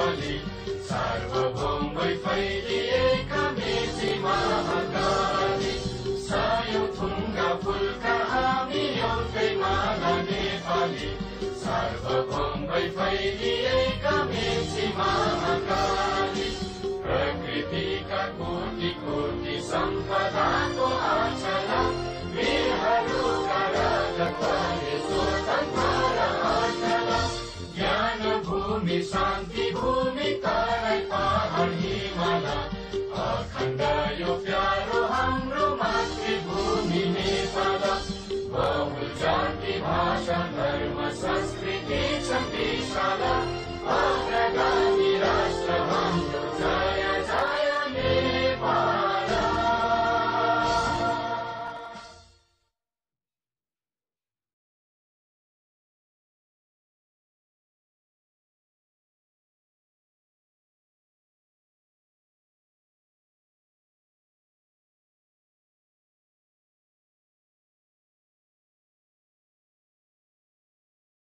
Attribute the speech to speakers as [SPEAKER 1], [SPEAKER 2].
[SPEAKER 1] नेपाली सार्वभौम भई फैलिएका मेची महाकाली सयौं थुङ्गा फुलका हामी एउटै माला नेपाली सार्वभौम भई फैलिएका मेची महाकाली प्रकृतिका कोटि कोटि सम्पदाको आचला वीरहरूका रगतले स्वतन्त्र आचला ज्ञान भूमि शान्ति भूमि तराई पहाड हिमाल अखण्ड यो प्यारो हाम्रो मातृभूमि नेपाल बहुल जाति भाषा धर्म संस्कृति छ विशाल अग्रगामी